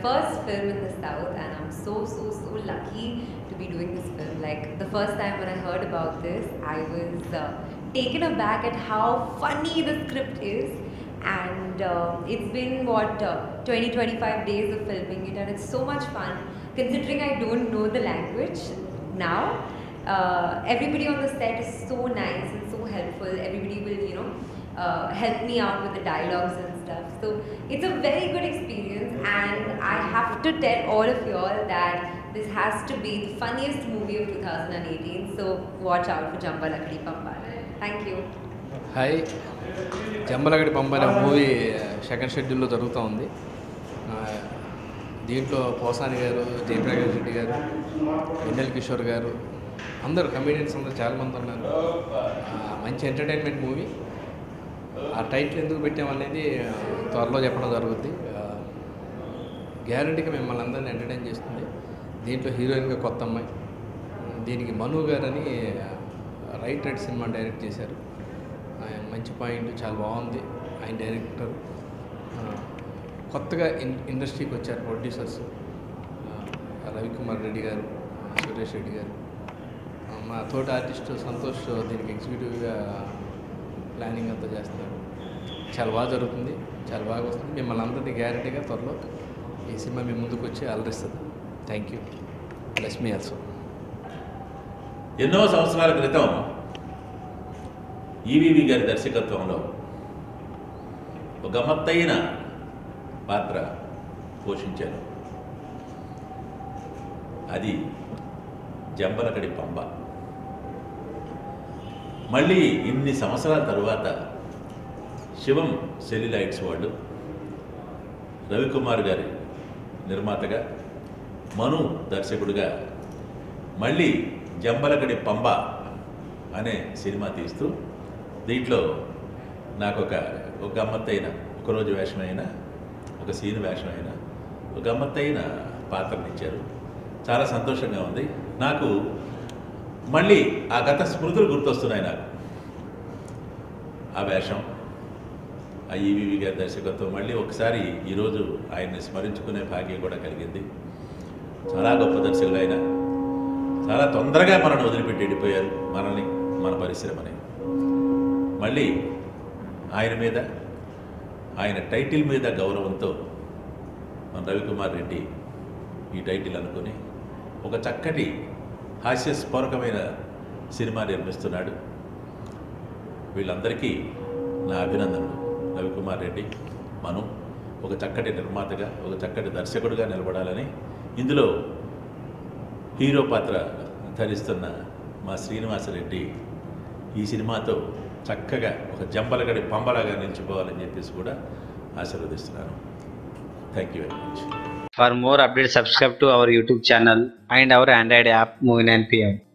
first film in the South, and I'm so lucky to be doing this film. Like the first time when I heard about this, I was taken aback at how funny the script is. And it's been 20-25 days of filming it, and it's so much fun considering I don't know the language now. Everybody on the set is so nice and so helpful. Everybody will help me out with the dialogues and stuff, so it's a very good experience, and I have to tell all of you all that this has to be the funniest movie of 2018, so watch out for Jamba Lakdi Pamba. Thank you. Hi, Jambalakadi Pamba అనే movie second షెడ్యూల్లో జరుగుతూ ఉంది. దీంట్లో పోసాని గారు, జయప్రకాష్ రెడ్డి గారు, వెన్నెల కిషోర్ గారు, అందరు comedians అందరూ చాలామంది ఉన్నారు. మంచి ఎంటర్టైన్మెంట్ మూవీ. ఆ టైటిల్ ఎందుకు పెట్టామనేది త్వరలో చెప్పడం జరుగుద్ది. గ్యారంటీగా మిమ్మల్ని అందరినీ ఎంటర్టైన్ చేస్తుంది. దీంట్లో హీరోయిన్గా కొత్త అమ్మాయి, దీనికి మను గారని రైట్ రైట్ సినిమా డైరెక్ట్ చేశారు. మంచి పాయింట్, చాలా బాగుంది. ఆయన డైరెక్టర్ కొత్తగా ఇండస్ట్రీకి వచ్చారు ప్రొడ్యూసర్స్ రవికుమార్ రెడ్డి గారు, సురేష్ రెడ్డి గారు. మా తోటి ఆర్టిస్ట్ సంతోష్ దీనికి ఎగ్జిక్యూటివ్గా ప్లానింగ్ అంతా చేస్తున్నారు. చాలా బాగా జరుగుతుంది, చాలా బాగా వస్తుంది. మిమ్మల్ని అందరినీ గ్యారంటీగా త్వరలో ఈ సినిమా మీ ముందుకు వచ్చి అలరిస్తుంది. Thank you. బ్లెస్ మీ ఆల్సో. ఎన్నో సంవత్సరాల క్రితం ఈవీవి గారి దర్శకత్వంలో ఒక గమ్మత్తైన పాత్ర పోషించాను. అది జంబలకడి పంబ. మళ్ళీ ఇన్ని సంవత్సరాల తరువాత శివం సెల్యులైట్స్ వాళ్ళు రవికుమార్ గారి నిర్మాతగా, మను దర్శకుడిగా మళ్ళీ జంబలకడి పంబ అనే సినిమా తీస్తూ దీంట్లో నాకు ఒక గమ్మత్తైన ఒకరోజు వేషమైన, ఒక సీన్ వేషమైన ఒక గమ్మత్తైన పాత్రనిచ్చారు. చాలా సంతోషంగా ఉంది. నాకు మళ్ళీ ఆ గత స్మృతులు గుర్తొస్తున్నాయి. నాకు ఆ వేషం, ఆ ఈవీవి గారి దర్శకత్వం మళ్ళీ ఒకసారి ఈరోజు ఆయన్ని స్మరించుకునే భాగ్యం కూడా కలిగింది. చాలా గొప్ప దర్శకులు ఆయన. చాలా తొందరగా మనల్ని వదిలిపెట్టి వెళ్ళిపోయారు, మనల్ని, మన పరిశ్రమని. మళ్ళీ ఆయన మీద, ఆయన టైటిల్ మీద గౌరవంతో మన రవికుమార్ రెడ్డి ఈ టైటిల్ అనుకుని ఒక చక్కటి హాస్యస్ఫోరకమైన సినిమా నిర్మిస్తున్నాడు. వీళ్ళందరికీ నా అభినందనలు. రవికుమార్ రెడ్డి, మను ఒక చక్కటి నిర్మాతగా, ఒక చక్కటి దర్శకుడిగా నిలబడాలని, ఇందులో హీరో పాత్ర ధరిస్తున్న మా శ్రీనివాసరెడ్డి ఈ సినిమాతో చక్కగా ఒక జంబలగడి పంబలాగా నిలిచిపోవాలని చెప్పేసి కూడా ఆశీర్వదిస్తున్నాను. Thank you very much. For more updates, subscribe to our YouTube channel and our Android app Movie 9 PM.